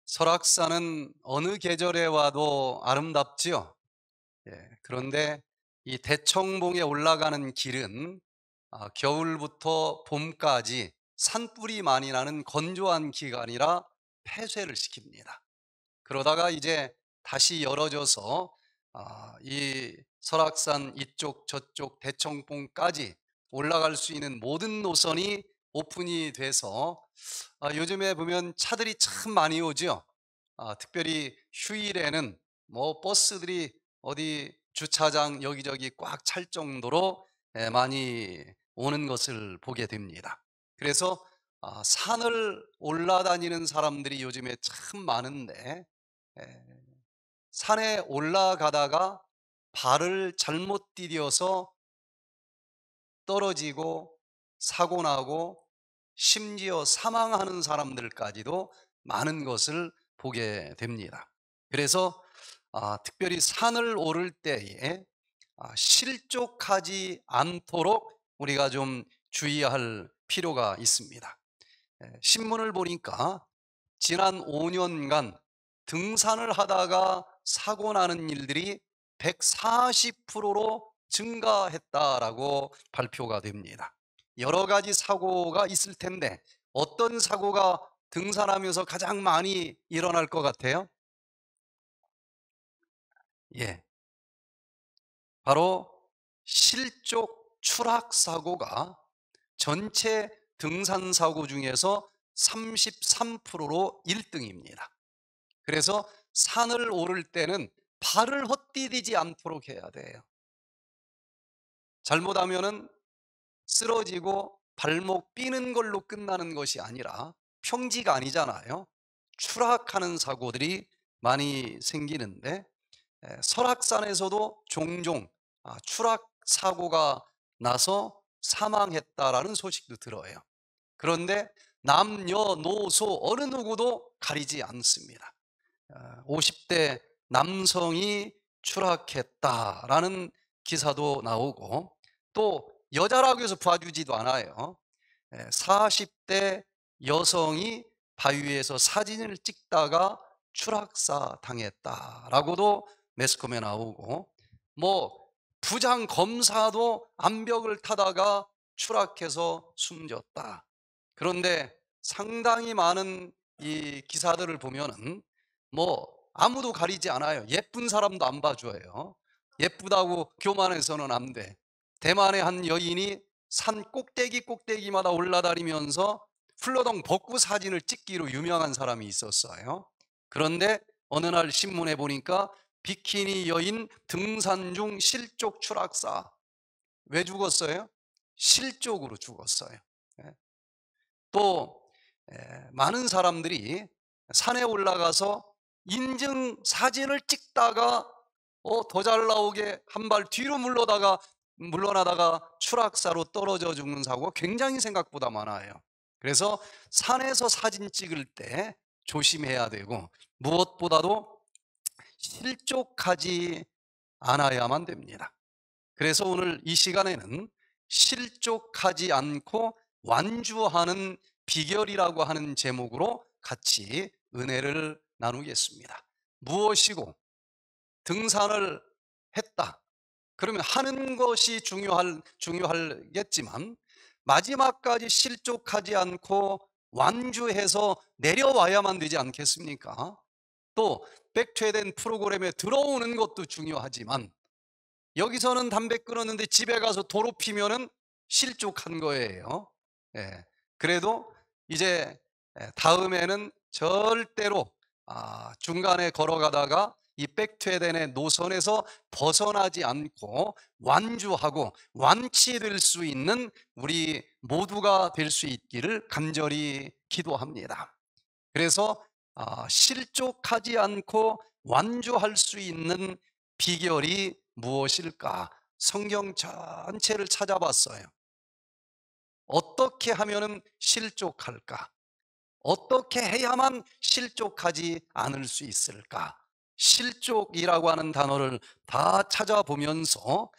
설악산은 어느 계절에 와도 아름답지요. 그런데 이 대청봉에 올라가는 길은 겨울부터 봄까지 산불이 많이 나는 건조한 기간이라 폐쇄를 시킵니다. 그러다가 이제 다시 열어져서 이 설악산 이쪽 저쪽 대청봉까지 올라갈 수 있는 모든 노선이 오픈이 돼서 요즘에 보면 차들이 참 많이 오죠. 특별히 휴일에는 뭐 버스들이 어디 주차장 여기저기 꽉 찰 정도로 많이 오는 것을 보게 됩니다. 그래서 산을 올라다니는 사람들이 요즘에 참 많은데, 에, 산에 올라가다가 발을 잘못 디뎌서 떨어지고 사고 나고 심지어 사망하는 사람들까지도 많은 것을 보게 됩니다. 그래서 특별히 산을 오를 때에 실족하지 않도록 우리가 좀 주의할 필요가 있습니다. 신문을 보니까 지난 5년간 등산을 하다가 사고 나는 일들이 140%로 증가했다라고 발표가 됩니다. 여러 가지 사고가 있을 텐데 어떤 사고가 등산하면서 가장 많이 일어날 것 같아요? 예, 바로 실족 추락 사고가 전체 등산 사고 중에서 33%로 1등입니다. 그래서 산을 오를 때는 발을 헛디디지 않도록 해야 돼요. 잘못하면은 쓰러지고 발목 삐는 걸로 끝나는 것이 아니라 평지가 아니잖아요. 추락하는 사고들이 많이 생기는데, 설악산에서도 종종 추락 사고가 나서 사망했다라는 소식도 들어요. 그런데 남녀노소 어느 누구도 가리지 않습니다. 50대 남성이 추락했다라는 기사도 나오고, 또 여자라고 해서 봐주지도 않아요. 40대 여성이 바위에서 사진을 찍다가 추락사 당했다라고도 매스컴에 나오고, 뭐 부장 검사도 암벽을 타다가 추락해서 숨졌다. 그런데 상당히 많은 이 기사들을 보면은 뭐 아무도 가리지 않아요. 예쁜 사람도 안 봐줘요. 예쁘다고 교만해서는 안 돼. 대만의 한 여인이 산 꼭대기마다 올라다니면서 훌러덩 벗고 사진을 찍기로 유명한 사람이 있었어요. 그런데 어느 날 신문에 보니까 비키니 여인 등산 중 실족 추락사. 왜 죽었어요? 실족으로 죽었어요. 예. 또 많은 사람들이 산에 올라가서 인증 사진을 찍다가 더 잘 나오게 한 발 뒤로 물러나다가 추락사로 떨어져 죽는 사고가 굉장히 생각보다 많아요. 그래서 산에서 사진 찍을 때 조심해야 되고, 무엇보다도 실족하지 않아야만 됩니다. 그래서 오늘 이 시간에는 실족하지 않고 완주하는 비결이라고 하는 제목으로 같이 은혜를 나누겠습니다. 무엇이고 등산을 했다. 그러면 하는 것이 중요하겠지만 마지막까지 실족하지 않고 완주해서 내려와야만 되지 않겠습니까? 또 백투에덴 프로그램에 들어오는 것도 중요하지만, 여기서는 담배 끊었는데 집에 가서 도로 피면은 실족한 거예요. 예. 그래도 이제 다음에는 절대로 중간에 걸어가다가 이 백투에덴의 노선에서 벗어나지 않고 완주하고 완치될 수 있는 우리 모두가 될 수 있기를 간절히 기도합니다. 그래서 실족하지 않고 완주할 수 있는 비결이 무엇일까? 성경 전체를 찾아봤어요. 어떻게 하면은 실족할까? 어떻게 해야만 실족하지 않을 수 있을까? 실족이라고 하는 단어를 다 찾아보면서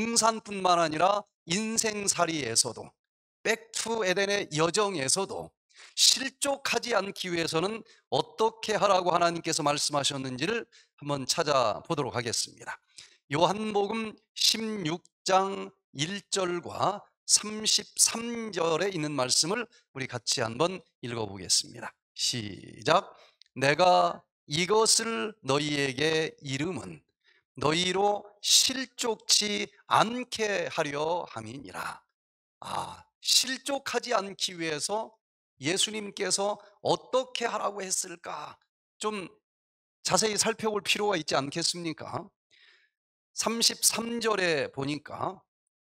등산뿐만 아니라 인생살이에서도, 백투 에덴의 여정에서도 실족하지 않기 위해서는 어떻게 하라고 하나님께서 말씀하셨는지를 한번 찾아보도록 하겠습니다. 요한복음 16장 1절과 33절에 있는 말씀을 우리 같이 한번 읽어보겠습니다. 시작. 내가 이것을 너희에게 이름은 너희로 실족치 않게 하려 함이니라. 실족하지 않기 위해서 예수님께서 어떻게 하라고 했을까? 좀 자세히 살펴볼 필요가 있지 않겠습니까? 33절에 보니까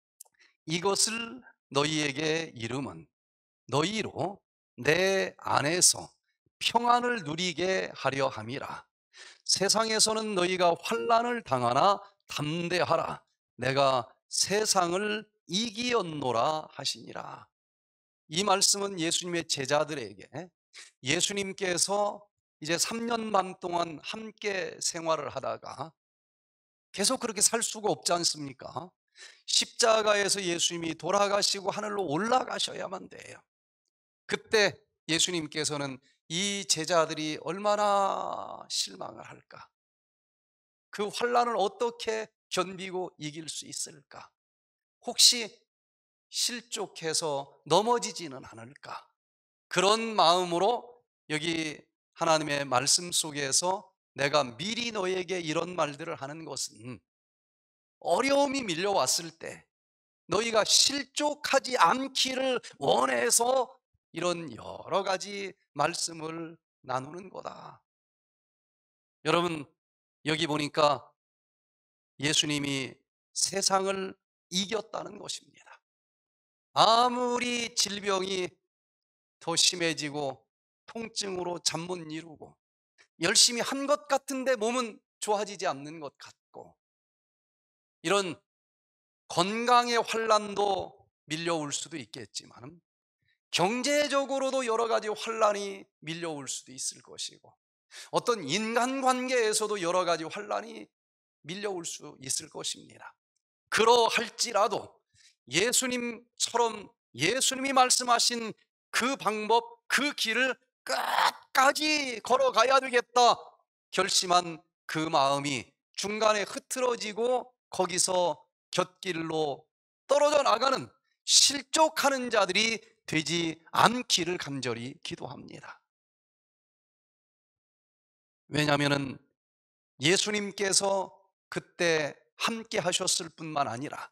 이것을 너희에게 이름은 너희로 내 안에서 평안을 누리게 하려 함이라. 세상에서는 너희가 환난을 당하나 담대하라. 내가 세상을 이기었노라 하시니라. 이 말씀은 예수님의 제자들에게 예수님께서 이제 3년 반 동안 함께 생활을 하다가 계속 그렇게 살 수가 없지 않습니까? 십자가에서 예수님이 돌아가시고 하늘로 올라가셔야만 돼요. 그때 예수님께서는 이 제자들이 얼마나 실망을 할까? 그 환난을 어떻게 견디고 이길 수 있을까? 혹시 실족해서 넘어지지는 않을까? 그런 마음으로 여기 하나님의 말씀 속에서 내가 미리 너에게 이런 말들을 하는 것은 어려움이 밀려왔을 때 너희가 실족하지 않기를 원해서 이런 여러 가지 말씀을 나누는 거다. 여러분, 여기 보니까 예수님이 세상을 이겼다는 것입니다. 아무리 질병이 더 심해지고 통증으로 잠 못 이루고 열심히 한 것 같은데 몸은 좋아지지 않는 것 같고, 이런 건강의 환난도 밀려올 수도 있겠지만 경제적으로도 여러 가지 환난이 밀려올 수도 있을 것이고, 어떤 인간관계에서도 여러 가지 환난이 밀려올 수 있을 것입니다. 그러할지라도 예수님처럼 예수님이 말씀하신 그 방법, 그 길을 끝까지 걸어가야 되겠다 결심한 그 마음이 중간에 흐트러지고 거기서 곁길로 떨어져 나가는 실족하는 자들이 되지 않기를 간절히 기도합니다. 왜냐하면 예수님께서 그때 함께 하셨을 뿐만 아니라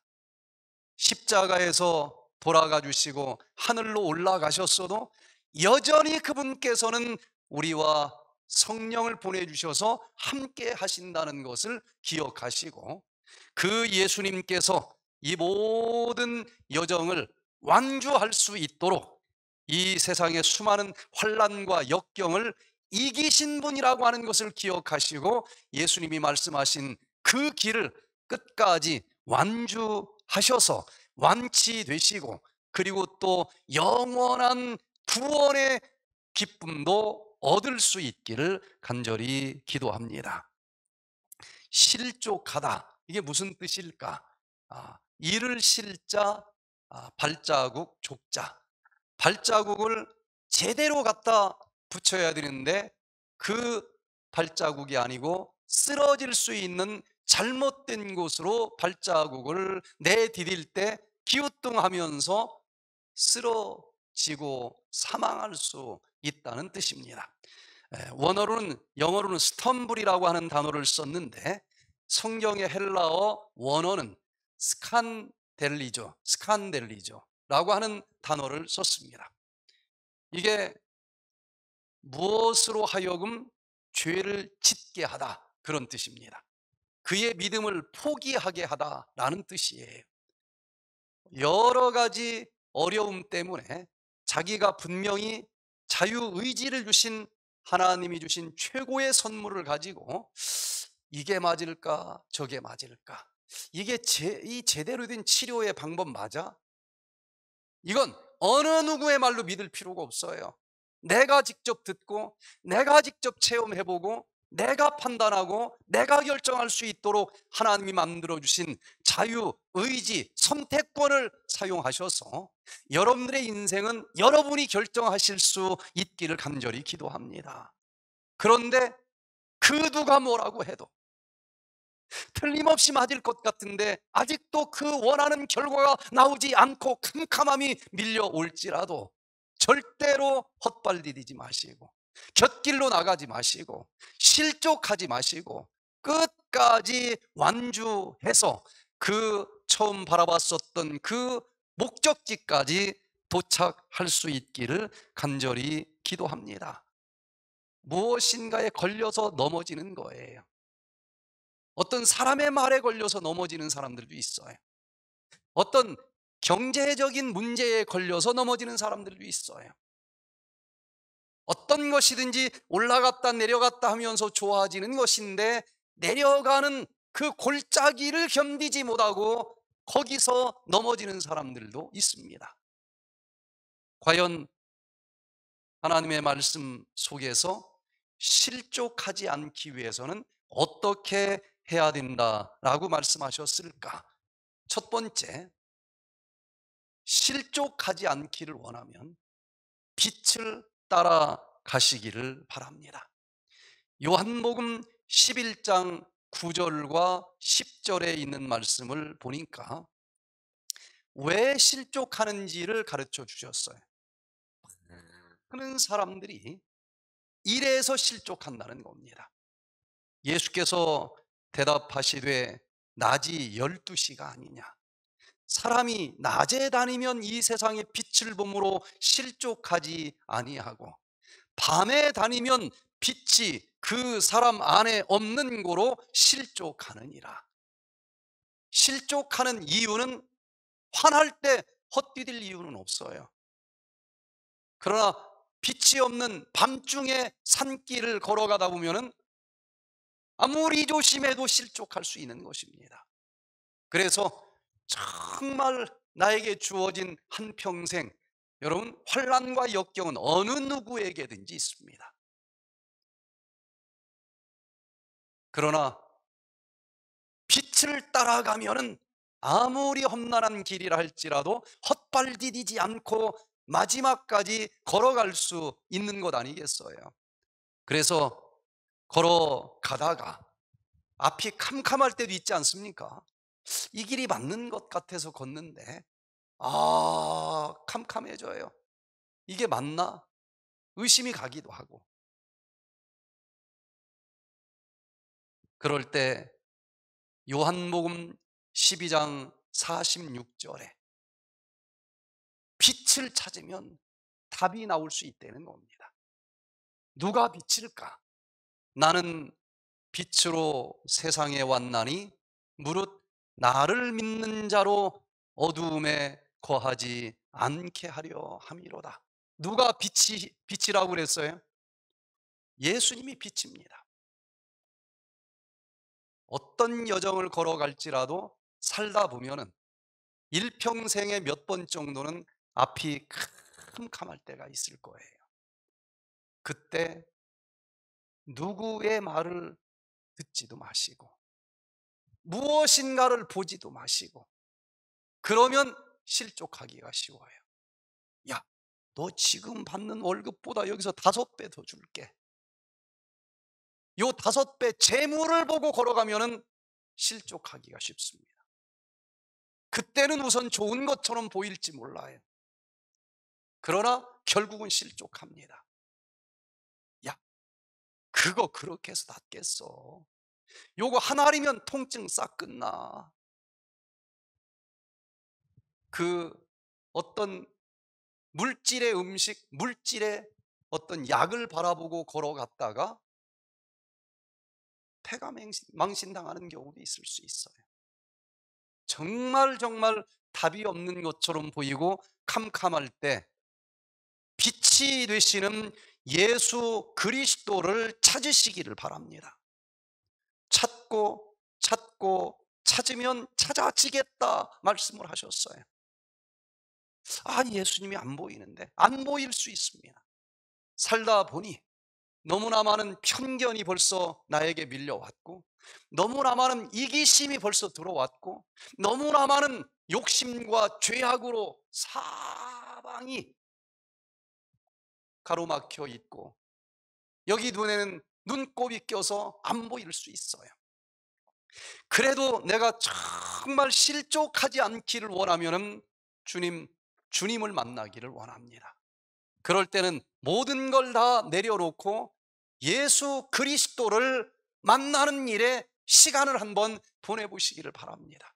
십자가에서 돌아가 주시고 하늘로 올라가셨어도 여전히 그분께서는 우리와 성령을 보내주셔서 함께 하신다는 것을 기억하시고, 그 예수님께서 이 모든 여정을 완주할 수 있도록 이 세상의 수많은 환난과 역경을 이기신 분이라고 하는 것을 기억하시고 예수님이 말씀하신 그 길을 끝까지 완주하셔서 완치되시고, 그리고 또 영원한 구원의 기쁨도 얻을 수 있기를 간절히 기도합니다. 실족하다, 이게 무슨 뜻일까? 이를 실자, 발자국, 족자. 발자국을 제대로 갖다 붙여야 되는데 그 발자국이 아니고 쓰러질 수 있는 잘못된 곳으로 발자국을 내디딜 때 기우뚱하면서 쓰러지고 사망할 수 있다는 뜻입니다. 영어로는 스텀블이라고 하는 단어를 썼는데 성경의 헬라어 원어는 스칸델리조라고 하는 단어를 썼습니다. 이게 무엇으로 하여금 죄를 짓게 하다, 그런 뜻입니다. 그의 믿음을 포기하게 하다라는 뜻이에요. 여러 가지 어려움 때문에 자기가 분명히 자유의지를 주신 하나님이 주신 최고의 선물을 가지고 이게 맞을까 저게 맞을까, 이게 이 제대로 된 치료의 방법 맞아? 이건 어느 누구의 말로 믿을 필요가 없어요. 내가 직접 듣고 내가 직접 체험해보고 내가 판단하고 내가 결정할 수 있도록 하나님이 만들어주신 자유, 의지, 선택권을 사용하셔서 여러분들의 인생은 여러분이 결정하실 수 있기를 간절히 기도합니다. 그런데 그 누가 뭐라고 해도 틀림없이 맞을 것 같은데 아직도 그 원하는 결과가 나오지 않고 캄캄함이 밀려올지라도 절대로 헛발디디지 마시고 곁길로 나가지 마시고 실족하지 마시고 끝까지 완주해서 그 처음 바라봤었던 그 목적지까지 도착할 수 있기를 간절히 기도합니다. 무엇인가에 걸려서 넘어지는 거예요. 어떤 사람의 말에 걸려서 넘어지는 사람들도 있어요. 어떤 경제적인 문제에 걸려서 넘어지는 사람들도 있어요. 어떤 것이든지 올라갔다 내려갔다 하면서 좋아지는 것인데 내려가는 그 골짜기를 견디지 못하고 거기서 넘어지는 사람들도 있습니다. 과연 하나님의 말씀 속에서 실족하지 않기 위해서는 어떻게 해야 된다라고 말씀하셨을까? 첫 번째, 실족하지 않기를 원하면 빛을 따라가시기를 바랍니다. 요한복음 11장 9절과 10절에 있는 말씀을 보니까 왜 실족하는지를 가르쳐 주셨어요. 많은 사람들이 일에서 실족한다는 겁니다. 예수께서 대답하시되 낮이 12시가 아니냐. 사람이 낮에 다니면 이 세상의 빛을 보므로 실족하지 아니하고 밤에 다니면 빛이 그 사람 안에 없는 고로 실족하느니라. 실족하는 이유는 환할 때 헛디딜 이유는 없어요. 그러나 빛이 없는 밤중에 산길을 걸어가다 보면은 아무리 조심해도 실족할 수 있는 것입니다. 그래서 정말 나에게 주어진 한평생, 여러분, 환난과 역경은 어느 누구에게든지 있습니다. 그러나 빛을 따라가면은 아무리 험난한 길이라 할지라도 헛발디디지 않고 마지막까지 걸어갈 수 있는 것 아니겠어요? 그래서 걸어가다가 앞이 캄캄할 때도 있지 않습니까? 이 길이 맞는 것 같아서 걷는데 캄캄해져요. 이게 맞나? 의심이 가기도 하고. 그럴 때 요한복음 12장 46절에 빛을 찾으면 답이 나올 수 있다는 겁니다. 누가 빛일까? 나는 빛으로 세상에 왔나니 무릇 나를 믿는 자로 어두움에 거하지 않게 하려 함이로다. 누가 빛이라고 그랬어요? 예수님이 빛입니다. 어떤 여정을 걸어갈지라도 살다 보면은 일평생에 몇 번 정도는 앞이 캄캄할 때가 있을 거예요. 그때 누구의 말을 듣지도 마시고 무엇인가를 보지도 마시고 그러면 실족하기가 쉬워요. 야, 너 지금 받는 월급보다 여기서 5배 더 줄게. 요 5배 재물을 보고 걸어가면은 실족하기가 쉽습니다. 그때는 우선 좋은 것처럼 보일지 몰라요. 그러나 결국은 실족합니다. 야, 그거 그렇게 해서 낫겠어. 요거 한 알이면 통증 싹 끝나. 그 어떤 물질의 음식, 물질의 어떤 약을 바라보고 걸어갔다가 폐가 망신당하는 경우도 있을 수 있어요. 정말 답이 없는 것처럼 보이고 캄캄할 때 빛이 되시는 예수 그리스도를 찾으시기를 바랍니다. 찾고 찾으면 찾아지겠다 말씀을 하셨어요. 예수님이 안 보이는데, 안 보일 수 있습니다. 살다 보니 너무나 많은 편견이 벌써 나에게 밀려왔고 너무나 많은 이기심이 벌써 들어왔고, 너무나 많은 욕심과 죄악으로 사방이 가로막혀 있고, 여기 눈에는 눈곱이 껴서 안 보일 수 있어요. 그래도 내가 정말 실족하지 않기를 원하면은 주님을 만나기를 원합니다. 그럴 때는 모든 걸 다 내려놓고 예수 그리스도를 만나는 일에 시간을 한번 보내보시기를 바랍니다.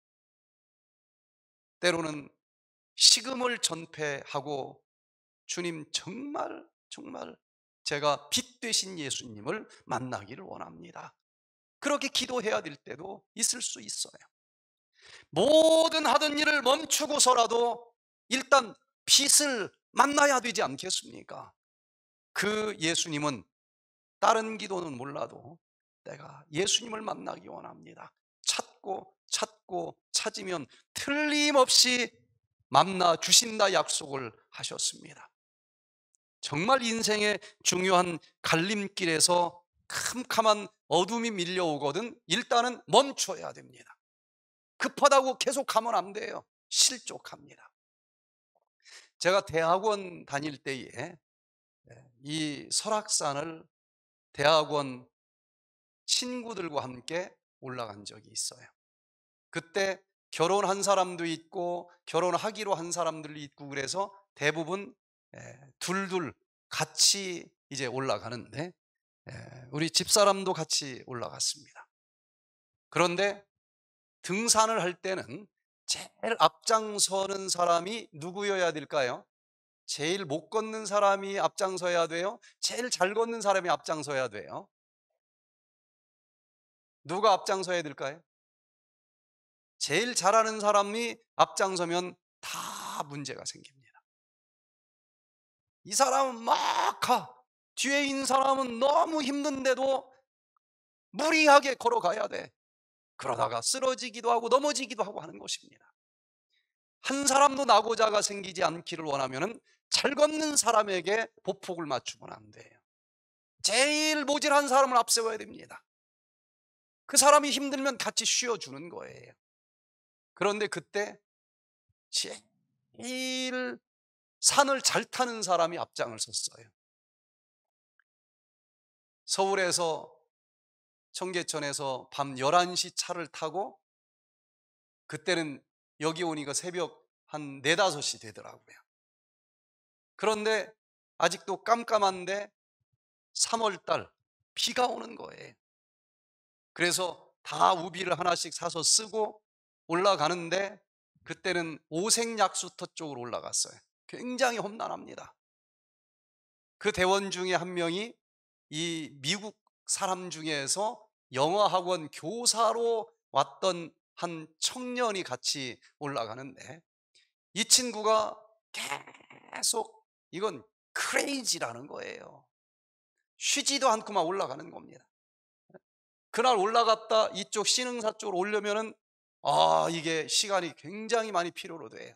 때로는 식음을 전폐하고, 주님 정말 정말 제가 빛 되신 예수님을 만나기를 원합니다, 그렇게 기도해야 될 때도 있을 수 있어요. 모든 하던 일을 멈추고서라도 일단 빛을 만나야 되지 않겠습니까? 그 예수님은 다른 기도는 몰라도 내가 예수님을 만나기 원합니다. 찾고 찾고 찾으면 틀림없이 만나 주신다 약속을 하셨습니다. 정말 인생의 중요한 갈림길에서 캄캄한 어둠이 밀려오거든 일단은 멈춰야 됩니다. 급하다고 계속 가면 안 돼요. 실족합니다. 제가 대학원 다닐 때에 이 설악산을 대학원 친구들과 함께 올라간 적이 있어요. 그때 결혼한 사람도 있고 결혼하기로 한 사람들도 있고, 그래서 대부분 둘둘 같이 이제 올라가는데, 우리 집사람도 같이 올라갔습니다. 그런데 등산을 할 때는 제일 앞장서는 사람이 누구여야 될까요? 제일 못 걷는 사람이 앞장서야 돼요? 제일 잘 걷는 사람이 앞장서야 돼요? 누가 앞장서야 될까요? 제일 잘하는 사람이 앞장서면 다 문제가 생깁니다. 이 사람은 막 가. 뒤에 있는 사람은 너무 힘든데도 무리하게 걸어가야 돼. 그러다가 쓰러지기도 하고 넘어지기도 하고 하는 것입니다. 한 사람도 낙오자가 생기지 않기를 원하면 잘 걷는 사람에게 보폭을 맞추면 안 돼요. 제일 모질한 사람을 앞세워야 됩니다. 그 사람이 힘들면 같이 쉬어주는 거예요. 그런데 그때 제일 산을 잘 타는 사람이 앞장을 섰어요. 서울에서 청계천에서 밤 11시 차를 타고, 그때는 여기 오니까 새벽 한 4, 5시 되더라고요. 그런데 아직도 깜깜한데 3월 달 비가 오는 거예요. 그래서 다 우비를 하나씩 사서 쓰고 올라가는데, 그때는 오색약수터 쪽으로 올라갔어요. 굉장히 험난합니다. 그 대원 중에 한 명이 이 미국 사람 중에서 영어학원 교사로 왔던 한 청년이 같이 올라가는데, 이 친구가 계속 이건 크레이지라는 거예요. 쉬지도 않고만 올라가는 겁니다. 그날 올라갔다 이쪽 신흥사 쪽으로 오려면은 이게 시간이 굉장히 많이 필요로 돼요.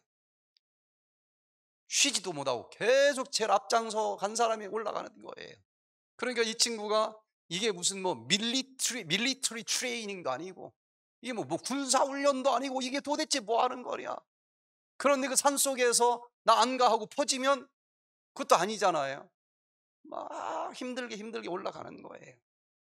쉬지도 못하고 계속 제일 앞장서 간 사람이 올라가는 거예요. 그러니까 이 친구가 이게 무슨 뭐 밀리터리 트레이닝도 아니고, 이게 뭐 군사 훈련도 아니고, 이게 도대체 뭐 하는 거냐. 그런데 그 산속에서 나 안 가 하고 퍼지면 그것도 아니잖아요. 막 힘들게 올라가는 거예요.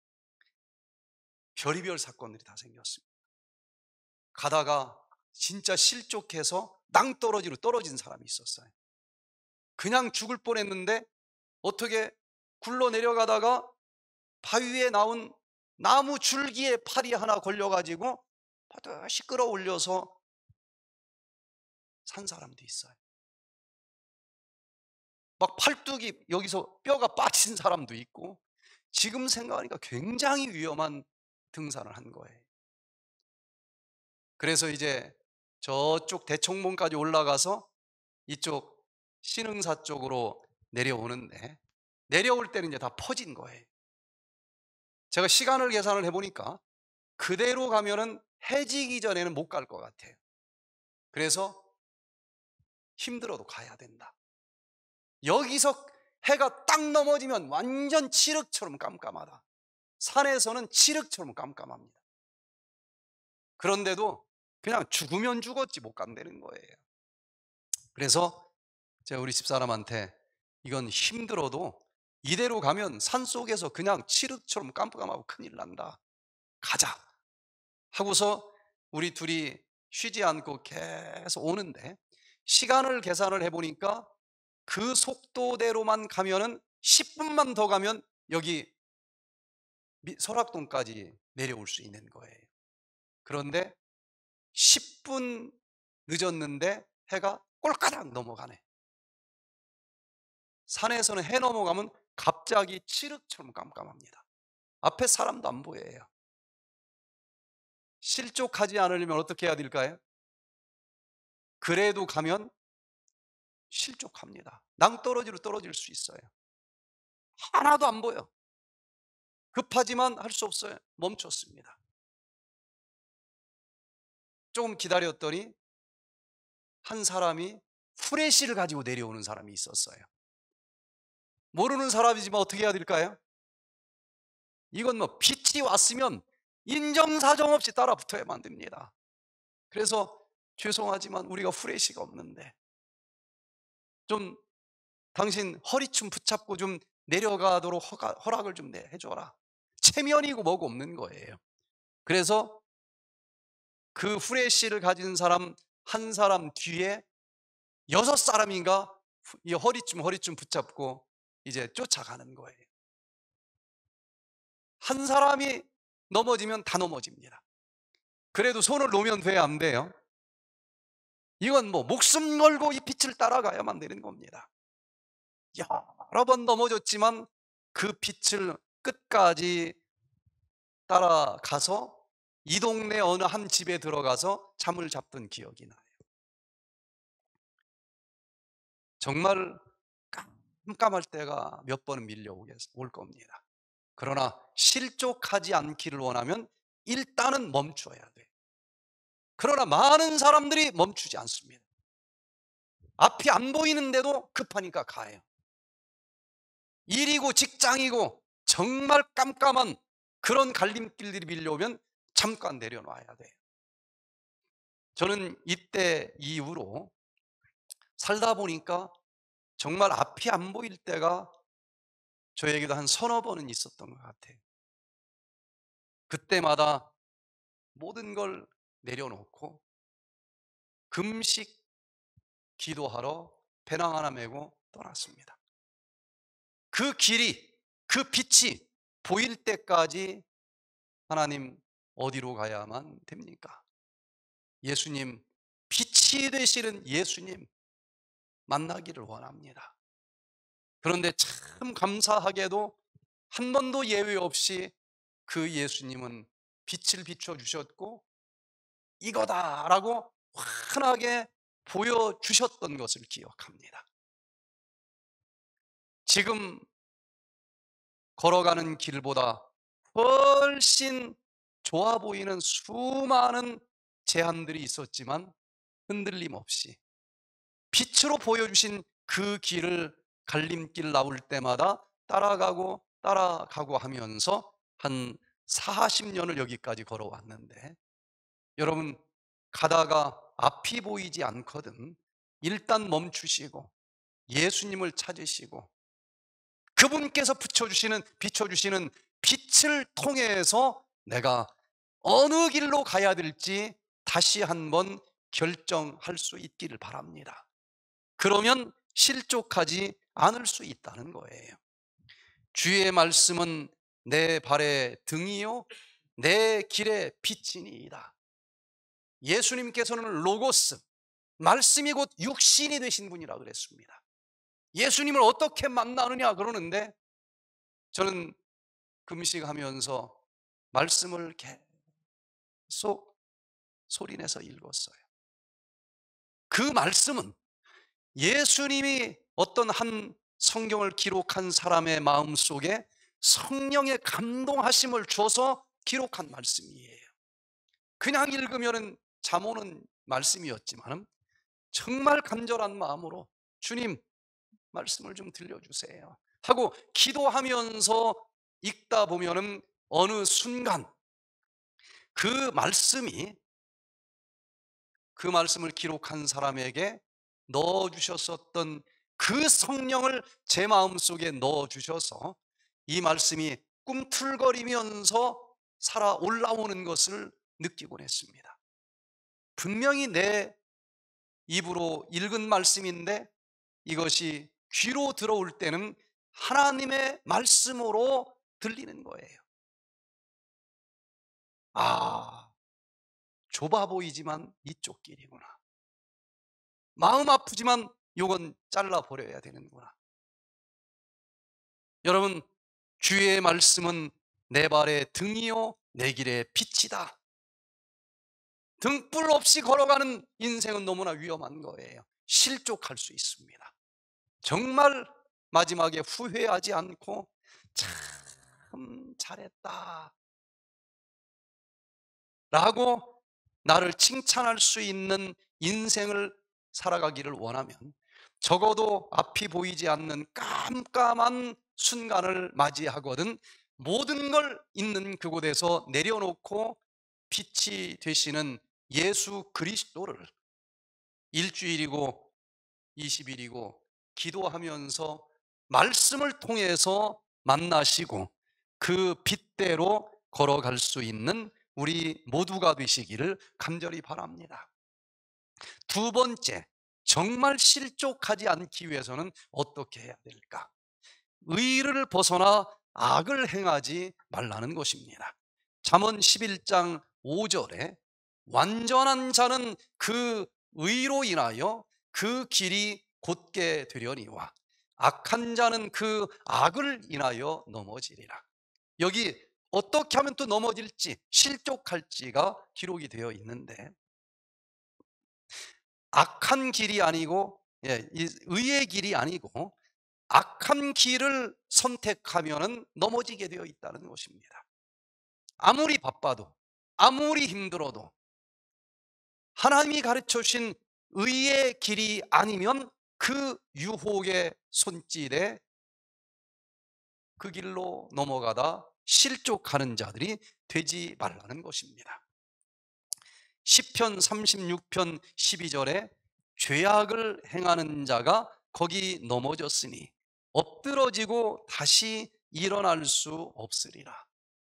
별의별 사건들이 다 생겼습니다. 가다가 진짜 실족해서 낭떠러지로 떨어진 사람이 있었어요. 그냥 죽을 뻔했는데 어떻게 굴러 내려가다가 바위에 나온 나무 줄기에 팔이 하나 걸려가지고 바듯이 끌어올려서 산 사람도 있어요. 막 팔뚝이 여기서 뼈가 빠진 사람도 있고, 지금 생각하니까 굉장히 위험한 등산을 한 거예요. 그래서 이제 저쪽 대청봉까지 올라가서 이쪽 신흥사 쪽으로 내려오는데, 내려올 때는 이제 다 퍼진 거예요. 제가 시간을 계산을 해보니까 그대로 가면은 해지기 전에는 못 갈 것 같아요. 그래서 힘들어도 가야 된다. 여기서 해가 딱 넘어지면 완전 칠흑처럼 깜깜하다. 산에서는 칠흑처럼 깜깜합니다. 그런데도 그냥 죽으면 죽었지 못 간다는 거예요. 그래서 제가 우리 집사람한테 이건 힘들어도 이대로 가면 산속에서 그냥 칠흑처럼 깜깜하고 큰일 난다. 가자. 하고서 우리 둘이 쉬지 않고 계속 오는데 시간을 계산을 해보니까 그 속도대로만 가면은 10분만 더 가면 여기 설악동까지 내려올 수 있는 거예요. 그런데 10분 늦었는데 해가 꼴까닥 넘어가네. 산에서는 해 넘어가면 갑자기 칠흑처럼 깜깜합니다. 앞에 사람도 안 보여요. 실족하지 않으려면 어떻게 해야 될까요? 그래도 가면 실족합니다. 낭떠러지로 떨어질 수 있어요. 하나도 안 보여. 급하지만 할 수 없어요. 멈췄습니다. 조금 기다렸더니 한 사람이 후레쉬를 가지고 내려오는 사람이 있었어요. 모르는 사람이지만 어떻게 해야 될까요? 이건 뭐 빛이 왔으면 인정사정 없이 따라 붙어야만 됩니다. 그래서 죄송하지만 우리가 후레쉬가 없는데 좀 당신 허리춤 붙잡고 좀 내려가도록 허락을 좀 해줘라. 체면이고 뭐고 없는 거예요. 그래서 그 후레쉬를 가진 사람 한 사람 뒤에 6사람인가 이 허리춤 붙잡고 이제 쫓아가는 거예요. 한 사람이 넘어지면 다 넘어집니다. 그래도 손을 놓으면 돼, 안 돼요? 이건 뭐 목숨 걸고 이 빛을 따라가야만 되는 겁니다. 여러 번 넘어졌지만 그 빛을 끝까지 따라가서 이 동네 어느 한 집에 들어가서 잠을 잡던 기억이 나요. 정말 깜깜할 때가 몇 번은 밀려올 겁니다. 그러나 실족하지 않기를 원하면 일단은 멈춰야 돼요. 그러나 많은 사람들이 멈추지 않습니다. 앞이 안 보이는데도 급하니까 가요. 일이고 직장이고 정말 깜깜한 그런 갈림길들이 밀려오면 잠깐 내려놔야 돼요. 저는 이때 이후로 살다 보니까 정말 앞이 안 보일 때가 저에게도 한 서너 번은 있었던 것 같아요. 그때마다 모든 걸 내려놓고 금식 기도하러 배낭 하나 메고 떠났습니다. 그 길이, 그 빛이 보일 때까지 하나님 어디로 가야만 됩니까? 예수님, 빛이 되시는 예수님 만나기를 원합니다. 그런데 참 감사하게도 한 번도 예외 없이 그 예수님은 빛을 비춰주셨고 이거다라고 환하게 보여주셨던 것을 기억합니다. 지금 걸어가는 길보다 훨씬 좋아 보이는 수많은 제한들이 있었지만 흔들림 없이 빛으로 보여주신 그 길을 갈림길 나올 때마다 따라가고 하면서 한 40년을 여기까지 걸어왔는데 여러분 가다가 앞이 보이지 않거든 일단 멈추시고 예수님을 찾으시고 그분께서 비춰주시는 빛을 통해서 내가 어느 길로 가야 될지 다시 한번 결정할 수 있기를 바랍니다. 그러면 실족하지 않을 수 있다는 거예요. 주의 말씀은 내 발의 등이요 내 길의 빛이니이다. 예수님께서는 로고스, 말씀이 곧 육신이 되신 분이라 그랬습니다. 예수님을 어떻게 만나느냐 그러는데 저는 금식하면서 말씀을 계속 소리내서 읽었어요. 그 말씀은 예수님이 어떤 한 성경을 기록한 사람의 마음속에 성령의 감동하심을 줘서 기록한 말씀이에요. 그냥 읽으면 잠 오는 말씀이었지만 정말 간절한 마음으로 주님 말씀을 좀 들려주세요 하고 기도하면서 읽다 보면은 어느 순간 그 말씀을 기록한 사람에게 넣어주셨었던 그 성령을 제 마음속에 넣어주셔서 이 말씀이 꿈틀거리면서 살아 올라오는 것을 느끼곤 했습니다. 분명히 내 입으로 읽은 말씀인데 이것이 귀로 들어올 때는 하나님의 말씀으로 들리는 거예요. 아, 좁아 보이지만 이쪽 길이구나. 마음 아프지만 요건 잘라버려야 되는구나. 여러분, 주의 말씀은 내 발의 등이요 내 길의 빛이다. 등불 없이 걸어가는 인생은 너무나 위험한 거예요. 실족할 수 있습니다. 정말 마지막에 후회하지 않고 참 잘했다 라고 나를 칭찬할 수 있는 인생을 살아가기를 원하면 적어도 앞이 보이지 않는 깜깜한 순간을 맞이하거든 모든 걸 있는 그곳에서 내려놓고 빛이 되시는 예수 그리스도를 일주일이고 20일이고 기도하면서 말씀을 통해서 만나시고 그 빛대로 걸어갈 수 있는 우리 모두가 되시기를 간절히 바랍니다. 두 번째, 정말 실족하지 않기 위해서는 어떻게 해야 될까? 의를 벗어나 악을 행하지 말라는 것입니다. 잠언 11장 5절에 완전한 자는 그 의로 인하여 그 길이 곧게 되려니와 악한 자는 그 악을 인하여 넘어지리라. 여기 어떻게 하면 또 넘어질지 실족할지가 기록이 되어 있는데 악한 길이 아니고 의의 길이 아니고 악한 길을 선택하면 넘어지게 되어 있다는 것입니다. 아무리 바빠도 아무리 힘들어도 하나님이 가르쳐 주신 의의 길이 아니면 그 유혹의 손길에 그 길로 넘어가다 실족하는 자들이 되지 말라는 것입니다. 시편 36편 12절에 죄악을 행하는 자가 거기 넘어졌으니 엎드러지고 다시 일어날 수 없으리라.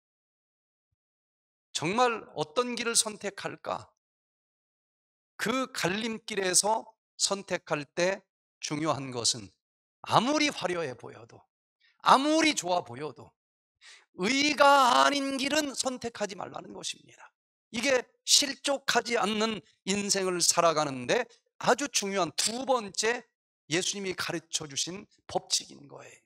정말 어떤 길을 선택할까? 그 갈림길에서 선택할 때 중요한 것은 아무리 화려해 보여도 아무리 좋아 보여도 의가 아닌 길은 선택하지 말라는 것입니다. 이게 실족하지 않는 인생을 살아가는데 아주 중요한 두 번째 예수님이 가르쳐 주신 법칙인 거예요.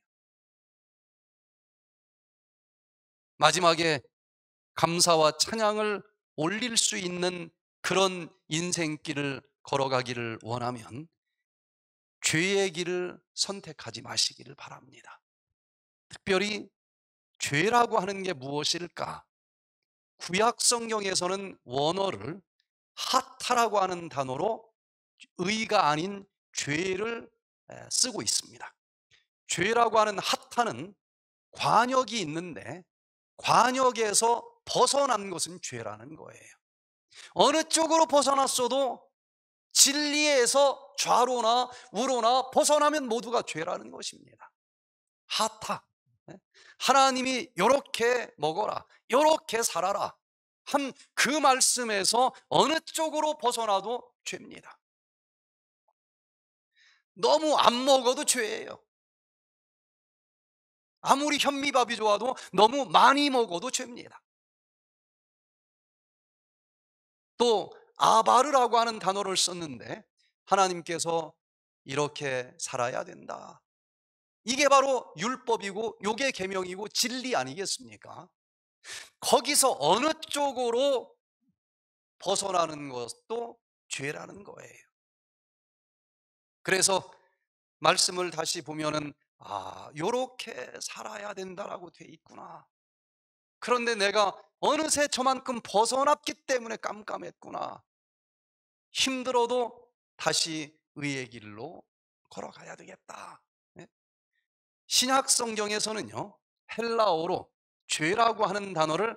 마지막에 감사와 찬양을 올릴 수 있는 그런 인생길을 걸어가기를 원하면 죄의 길을 선택하지 마시기를 바랍니다. 특별히 죄라고 하는 게 무엇일까? 구약 성경에서는 원어를 하타라고 하는 단어로 의가 아닌 죄를 쓰고 있습니다. 죄라고 하는 하타는 관역이 있는데 관역에서 벗어난 것은 죄라는 거예요. 어느 쪽으로 벗어났어도 진리에서 좌로나 우로나 벗어나면 모두가 죄라는 것입니다. 하타. 하나님이 요렇게 먹어라, 요렇게 살아라 한 그 말씀에서 어느 쪽으로 벗어나도 죄입니다. 너무 안 먹어도 죄예요. 아무리 현미밥이 좋아도 너무 많이 먹어도 죄입니다. 또 아바르라고 하는 단어를 썼는데 하나님께서 이렇게 살아야 된다. 이게 바로 율법이고 요게 계명이고 진리 아니겠습니까? 거기서 어느 쪽으로 벗어나는 것도 죄라는 거예요. 그래서 말씀을 다시 보면은 요렇게 살아야 된다라고 돼 있구나. 그런데 내가 어느새 저만큼 벗어났기 때문에 깜깜했구나. 힘들어도 다시 의의 길로 걸어가야 되겠다. 네? 신약 성경에서는요 헬라어로 죄라고 하는 단어를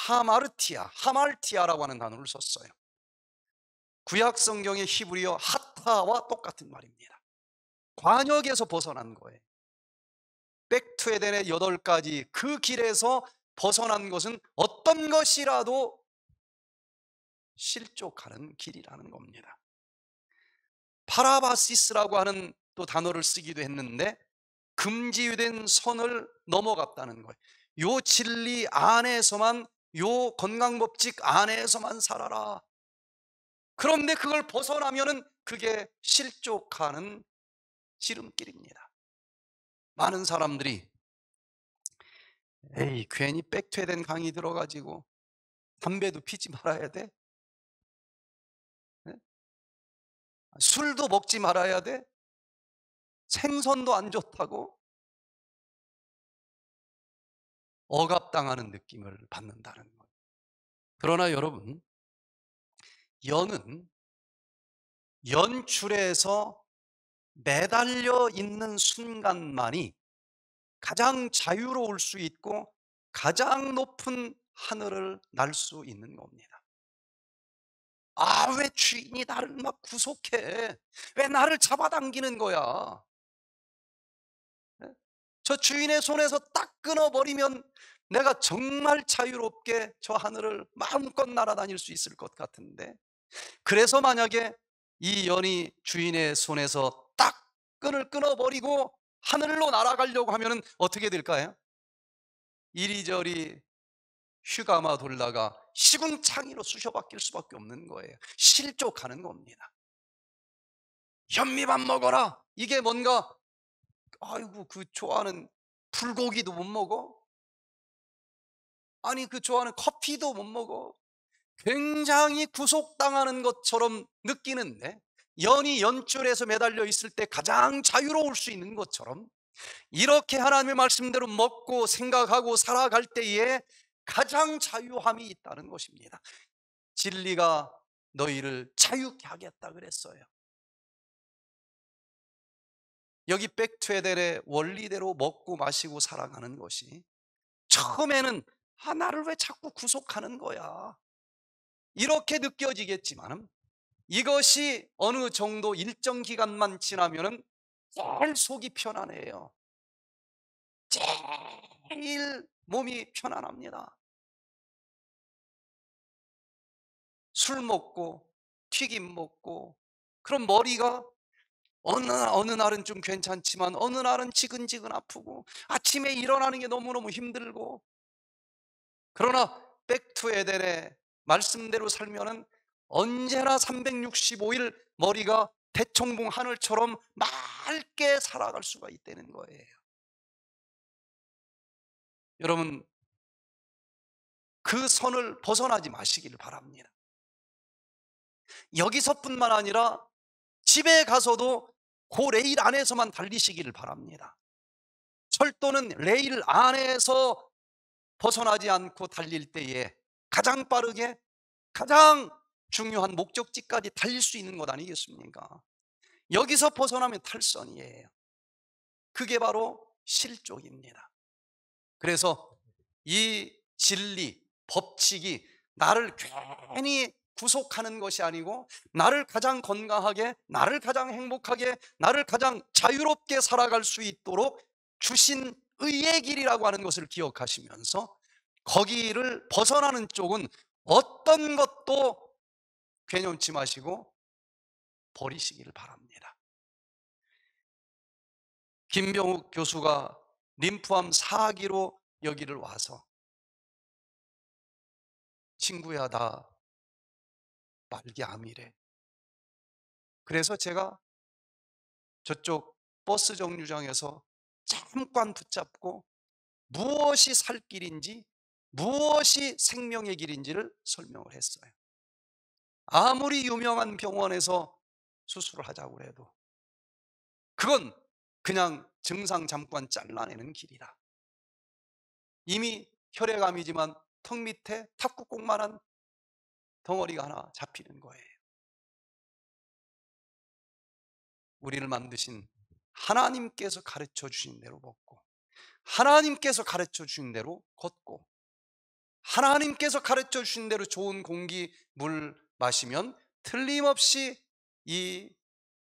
하말티아라고 하는 단어를 썼어요. 구약 성경의 히브리어 하타와 똑같은 말입니다. 관역에서 벗어난 거예요. 백투에덴의 8가지 그 길에서 벗어난 것은 어떤 것이라도 실족하는 길이라는 겁니다. 파라바시스라고 하는 또 단어를 쓰기도 했는데 금지된 선을 넘어갔다는 거예요. 요 진리 안에서만, 요 건강법칙 안에서만 살아라. 그런데 그걸 벗어나면은 그게 실족하는 지름길입니다. 많은 사람들이 에이 괜히 백퇴된 강의 들어가지고 담배도 피지 말아야 돼? 네? 술도 먹지 말아야 돼? 생선도 안 좋다고? 억압당하는 느낌을 받는다는 거예요. 그러나 여러분, 연은 연출에서 매달려 있는 순간만이 가장 자유로울 수 있고 가장 높은 하늘을 날 수 있는 겁니다. 아, 왜 주인이 나를 막 구속해? 왜 나를 잡아당기는 거야? 네? 저 주인의 손에서 딱 끊어버리면 내가 정말 자유롭게 저 하늘을 마음껏 날아다닐 수 있을 것 같은데, 그래서 만약에 이 연이 주인의 손에서 딱 끈을 끊어버리고 하늘로 날아가려고 하면 어떻게 될까요? 이리저리 휘감아 돌다가 시궁창이로 쑤셔박힐 수밖에 없는 거예요. 실족하는 겁니다. 현미밥 먹어라. 이게 뭔가, 아이고 그 좋아하는 불고기도 못 먹어? 아니 그 좋아하는 커피도 못 먹어? 굉장히 구속당하는 것처럼 느끼는데, 연이 연줄에서 매달려 있을 때 가장 자유로울 수 있는 것처럼 이렇게 하나님의 말씀대로 먹고 생각하고 살아갈 때에 가장 자유함이 있다는 것입니다. 진리가 너희를 자유케 하겠다 그랬어요. 여기 백투에덴의 원리대로 먹고 마시고 살아가는 것이 처음에는 나를 왜 자꾸 구속하는 거야, 이렇게 느껴지겠지만 이것이 어느 정도 일정 기간만 지나면은 제일 속이 편안해요. 제일 몸이 편안합니다. 술 먹고 튀김 먹고, 그럼 머리가 어느 날은 좀 괜찮지만 어느 날은 지근지근 아프고 아침에 일어나는 게 너무너무 힘들고, 그러나 백투에덴의 말씀대로 살면은 언제나 365일 머리가 대청봉 하늘처럼 맑게 살아갈 수가 있다는 거예요. 여러분, 그 선을 벗어나지 마시기를 바랍니다. 여기서뿐만 아니라 집에 가서도 그 레일 안에서만 달리시기를 바랍니다. 철도는 레일 안에서 벗어나지 않고 달릴 때에 가장 빠르게 가장 중요한 목적지까지 달릴 수 있는 것 아니겠습니까? 여기서 벗어나면 탈선이에요. 그게 바로 실족입니다. 그래서 이 진리, 법칙이 나를 괜히 구속하는 것이 아니고 나를 가장 건강하게, 나를 가장 행복하게, 나를 가장 자유롭게 살아갈 수 있도록 주신 의의 길이라고 하는 것을 기억하시면서 거기를 벗어나는 쪽은 어떤 것도 괴념치 마시고 버리시기를 바랍니다. 김병욱 교수가 림프암 4기로 여기를 와서 친구야 나 말기암이래. 그래서 제가 저쪽 버스 정류장에서 잠깐 붙잡고 무엇이 살 길인지 무엇이 생명의 길인지를 설명을 했어요. 아무리 유명한 병원에서 수술을 하자고 해도 그건 그냥 증상 잠깐 잘라내는 길이다. 이미 혈액암이지만 턱 밑에 탁구공만한 덩어리가 하나 잡히는 거예요. 우리를 만드신 하나님께서 가르쳐 주신 대로 먹고 하나님께서 가르쳐 주신 대로 걷고 하나님께서 가르쳐 주신 대로 좋은 공기, 물 마시면 틀림없이 이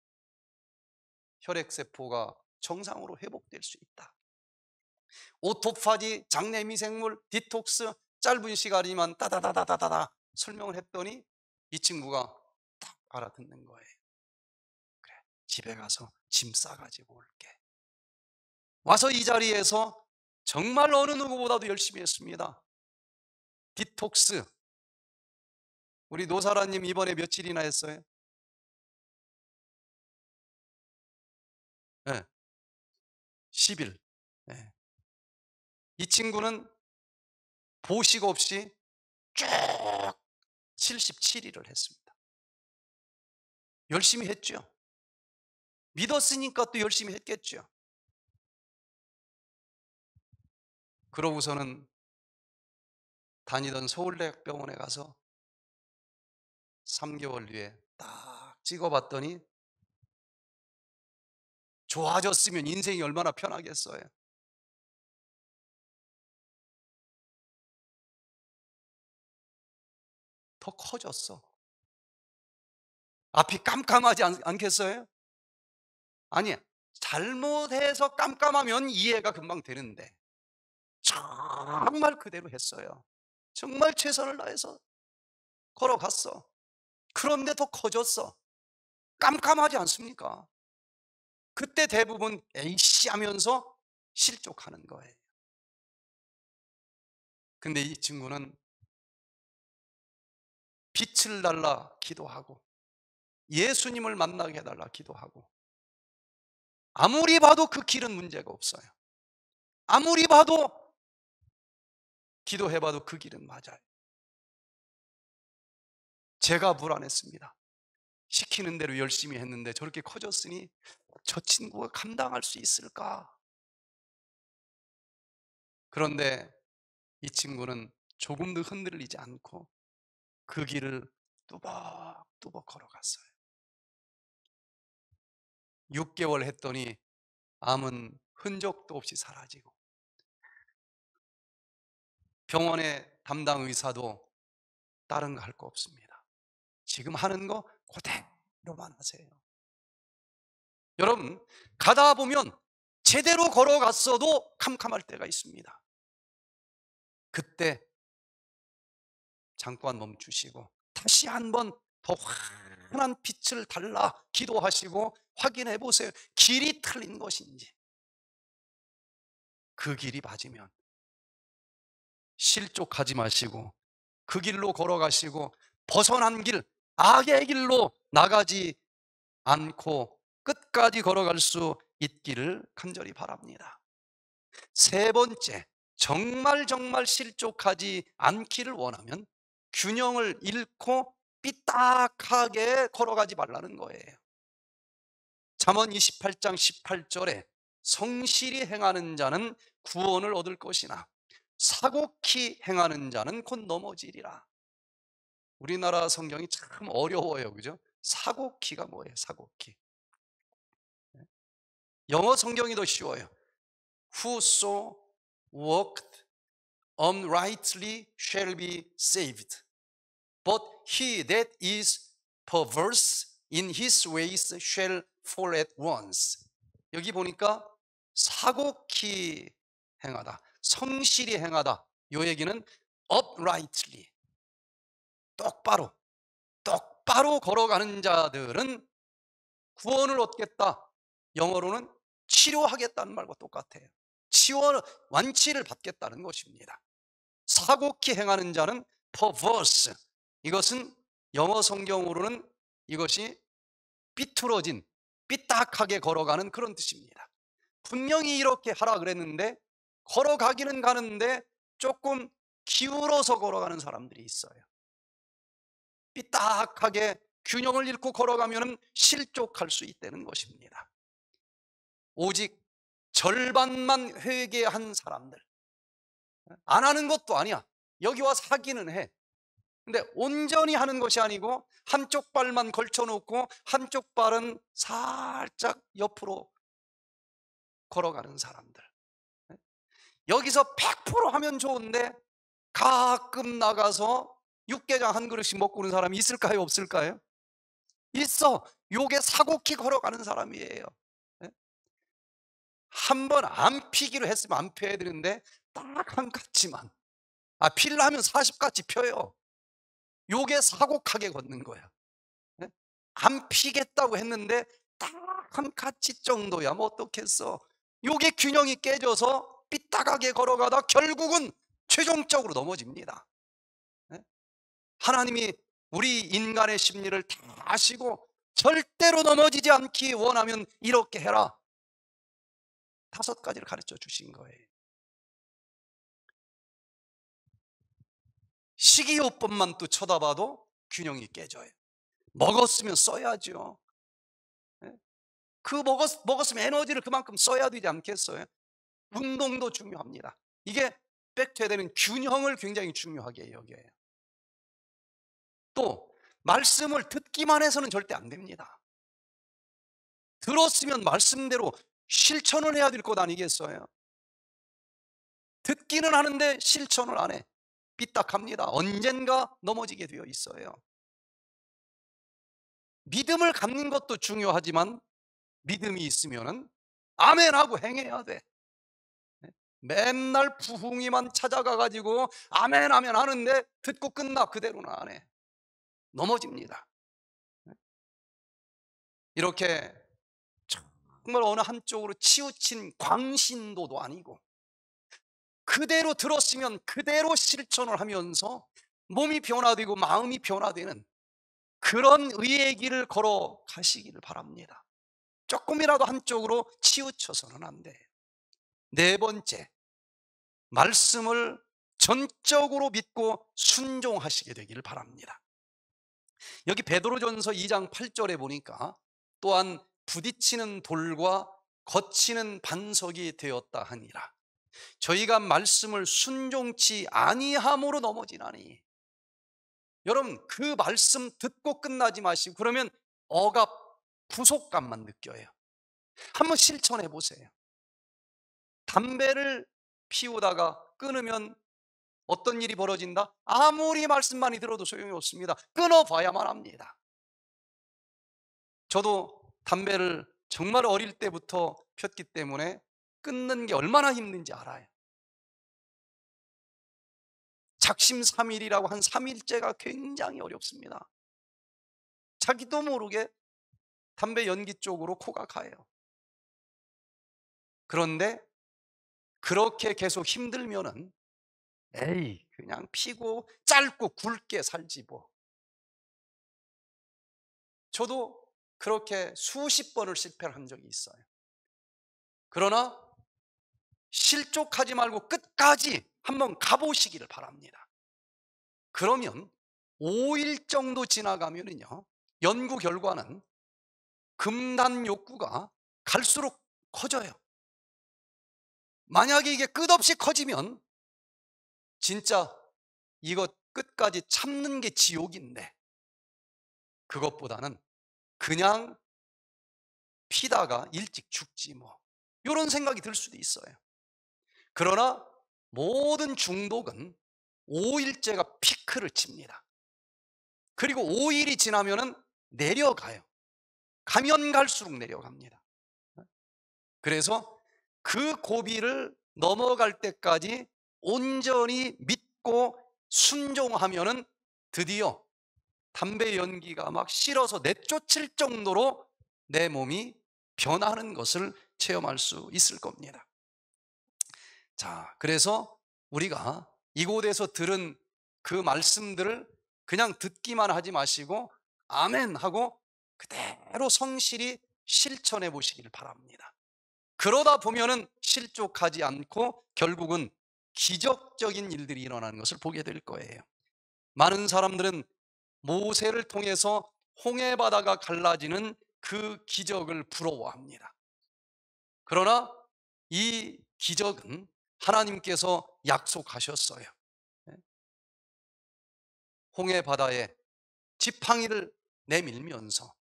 혈액세포가 정상으로 회복될 수 있다. 오토파지, 장내 미생물, 디톡스 짧은 시간이면 따다다다다다 설명을 했더니 이 친구가 딱 알아듣는 거예요. 그래, 집에 가서 짐 싸가지고 올게. 와서 이 자리에서 정말 어느 누구보다도 열심히 했습니다. 디톡스. 우리 노사라님 이번에 며칠이나 했어요? 네, 10일. 네. 이 친구는 보식 없이 쭉 77일을 했습니다. 열심히 했죠. 믿었으니까 또 열심히 했겠죠. 그러고서는 다니던 서울대병원에 가서 3개월 뒤에 딱 찍어봤더니 좋아졌으면 인생이 얼마나 편하겠어요. 더 커졌어. 앞이 깜깜하지 않겠어요? 아니, 잘못해서 깜깜하면 이해가 금방 되는데 정말 그대로 했어요. 정말 최선을 다해서 걸어갔어. 그런데 더 커졌어. 깜깜하지 않습니까? 그때 대부분 에이씨 하면서 실족하는 거예요. 근데 이 친구는 빛을 달라 기도하고 예수님을 만나게 해달라 기도하고 아무리 봐도 그 길은 문제가 없어요. 아무리 봐도 기도해봐도 그 길은 맞아요. 제가 불안했습니다. 시키는 대로 열심히 했는데 저렇게 커졌으니 저 친구가 감당할 수 있을까? 그런데 이 친구는 조금도 흔들리지 않고 그 길을 뚜벅뚜벅 걸어갔어요. 6개월 했더니 암은 흔적도 없이 사라지고 병원의 담당 의사도 다른 거 할 거 없습니다. 지금 하는 거 그대로만 하세요. 여러분, 가다 보면 제대로 걸어갔어도 캄캄할 때가 있습니다. 그때 잠깐 멈추시고 다시 한번 더 환한 빛을 달라 기도하시고 확인해 보세요. 길이 틀린 것인지. 그 길이 맞으면 실족하지 마시고 그 길로 걸어가시고 벗어난 길, 악의 길로 나가지 않고 끝까지 걸어갈 수 있기를 간절히 바랍니다. 세 번째, 정말 실족하지 않기를 원하면 균형을 잃고 삐딱하게 걸어가지 말라는 거예요. 잠언 28장 18절에 성실히 행하는 자는 구원을 얻을 것이나 사곡히 행하는 자는 곧 넘어지리라. 우리나라 성경이 참 어려워요. 그죠? 사곡히가 뭐예요? 사곡히. 영어 성경이 더 쉬워요. Whoso walked uprightly shall be saved. But he that is perverse in his ways shall fall at once. 여기 보니까 사곡히 행하다, 성실히 행하다. 요 얘기는 uprightly, 똑바로 걸어가는 자들은 구원을 얻겠다. 영어로는 치료하겠다는 말과 똑같아요. 완치를 받겠다는 것입니다. 사곡히 행하는 자는 perverse, 이것은 영어 성경으로는 이것이 삐뚤어진, 삐딱하게 걸어가는 그런 뜻입니다. 분명히 이렇게 하라 그랬는데 걸어가기는 가는데 조금 기울어서 걸어가는 사람들이 있어요. 삐딱하게 균형을 잃고 걸어가면 실족할 수 있다는 것입니다. 오직 절반만 회개한 사람들, 안 하는 것도 아니야. 여기 와서 하기는 해. 근데 온전히 하는 것이 아니고 한쪽 발만 걸쳐놓고 한쪽 발은 살짝 옆으로 걸어가는 사람들, 여기서 100% 하면 좋은데 가끔 나가서 육개장 한 그릇씩 먹고 오는 사람이 있을까요? 없을까요? 있어. 요게 사고키 걸어가는 사람이에요. 예? 한번 안 피기로 했으면 안 펴야 되는데 딱 한 가지만, 필라 하면 40가지 펴요. 요게 사고하게 걷는 거야. 예? 안 피겠다고 했는데 딱 한 가지 정도야 뭐 어떻겠어. 요게 균형이 깨져서 삐딱하게 걸어가다 결국은 최종적으로 넘어집니다. 예? 하나님이 우리 인간의 심리를 다 아시고 절대로 넘어지지 않기 원하면 이렇게 해라, 5가지를 가르쳐 주신 거예요. 식이요법만 또 쳐다봐도 균형이 깨져요. 먹었으면 써야죠. 예? 먹었으면 에너지를 그만큼 써야 되지 않겠어요? 운동도 중요합니다. 이게 백투해야 되는 균형을 굉장히 중요하게 여겨요. 또 말씀을 듣기만 해서는 절대 안 됩니다. 들었으면 말씀대로 실천을 해야 될 것 아니겠어요? 듣기는 하는데 실천을 안 해. 삐딱합니다. 언젠가 넘어지게 되어 있어요. 믿음을 갖는 것도 중요하지만 믿음이 있으면은 아멘하고 행해야 돼. 맨날 부흥이만 찾아가 가지고 아멘 아멘 하는데 듣고 끝나 그대로는 안 해. 넘어집니다. 이렇게 정말 어느 한쪽으로 치우친 광신도도 아니고 그대로 들었으면 그대로 실천을 하면서 몸이 변화되고 마음이 변화되는 그런 의의 길을 걸어가시기를 바랍니다. 조금이라도 한쪽으로 치우쳐서는 안 돼요. 네 번째, 말씀을 전적으로 믿고 순종하시게 되기를 바랍니다. 여기 베드로전서 2장 8절에 보니까 또한 부딪히는 돌과 거치는 반석이 되었다 하니라. 저희가 말씀을 순종치 아니함으로 넘어지나니. 여러분, 그 말씀 듣고 끝나지 마시고 그러면 억압, 부속감만 느껴요. 한번 실천해 보세요. 담배를 피우다가 끊으면 어떤 일이 벌어진다? 아무리 말씀 많이 들어도 소용이 없습니다. 끊어봐야만 합니다. 저도 담배를 정말 어릴 때부터 폈기 때문에 끊는 게 얼마나 힘든지 알아요. 작심삼일이라고 한 3일째가 굉장히 어렵습니다. 자기도 모르게 담배 연기 쪽으로 코가 가요. 그런데 그렇게 계속 힘들면은 에이 그냥 피고 짧고 굵게 살지 뭐. 저도 그렇게 수십 번을 실패를 한 적이 있어요. 그러나 실족하지 말고 끝까지 한번 가보시기를 바랍니다. 그러면 5일 정도 지나가면은요, 연구 결과는 금단 욕구가 갈수록 커져요. 만약에 이게 끝없이 커지면 진짜 이거 끝까지 참는 게 지옥인데 그것보다는 그냥 피다가 일찍 죽지 뭐, 이런 생각이 들 수도 있어요. 그러나 모든 중독은 5일째가 피크를 칩니다. 그리고 5일이 지나면은 내려가요. 가면 갈수록 내려갑니다. 그래서 그 고비를 넘어갈 때까지 온전히 믿고 순종하면은 드디어 담배 연기가 막 싫어서 내쫓을 정도로 내 몸이 변하는 것을 체험할 수 있을 겁니다. 자, 그래서 우리가 이곳에서 들은 그 말씀들을 그냥 듣기만 하지 마시고 아멘 하고 그대로 성실히 실천해 보시기를 바랍니다. 그러다 보면은 실족하지 않고 결국은 기적적인 일들이 일어나는 것을 보게 될 거예요. 많은 사람들은 모세를 통해서 홍해 바다가 갈라지는 그 기적을 부러워합니다. 그러나 이 기적은 하나님께서 약속하셨어요. 홍해 바다에 지팡이를 내밀면서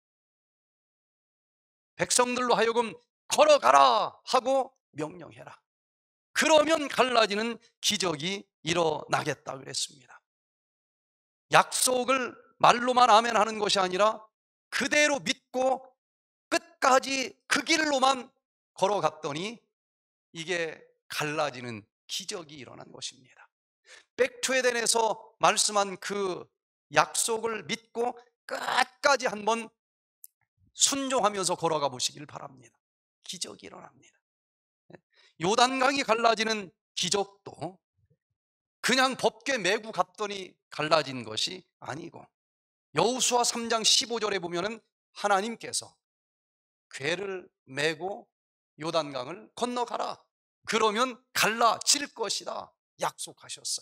백성들로 하여금 걸어가라 하고 명령해라. 그러면 갈라지는 기적이 일어나겠다 그랬습니다. 약속을 말로만 아멘 하는 것이 아니라 그대로 믿고 끝까지 그 길로만 걸어갔더니 이게 갈라지는 기적이 일어난 것입니다. 백투에덴에서 말씀한 그 약속을 믿고 끝까지 한번 순종하면서 걸어가 보시길 바랍니다. 기적이 일어납니다. 요단강이 갈라지는 기적도 그냥 법궤 메고 갔더니 갈라진 것이 아니고, 여호수아 3장 15절에 보면은 하나님께서 궤를 메고 요단강을 건너가라, 그러면 갈라질 것이다 약속하셨어요.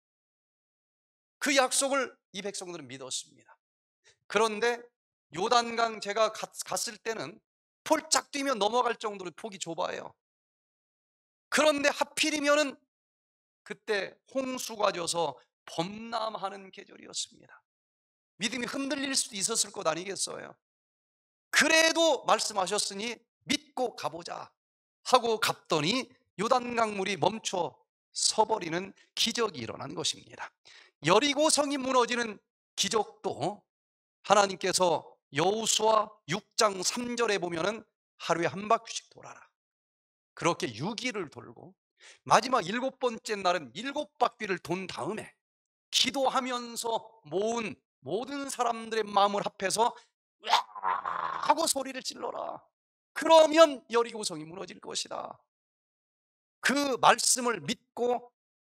그 약속을 이 백성들은 믿었습니다. 그런데 요단강 제가 갔을 때는 폴짝 뛰면 넘어갈 정도로 폭이 좁아요. 그런데 하필이면은 그때 홍수가 져서 범람하는 계절이었습니다. 믿음이 흔들릴 수도 있었을 것 아니겠어요? 그래도 말씀하셨으니 믿고 가보자 하고 갔더니 요단강물이 멈춰 서버리는 기적이 일어난 것입니다. 여리고 성이 무너지는 기적도 하나님께서 여호수아 6장 3절에 보면은 하루에 한 바퀴씩 돌아라, 그렇게 6일을 돌고 마지막 7번째 날은 7바퀴를 돈 다음에 기도하면서 모은 모든 사람들의 마음을 합해서 으아 하고 소리를 질러라, 그러면 여리고성이 무너질 것이다. 그 말씀을 믿고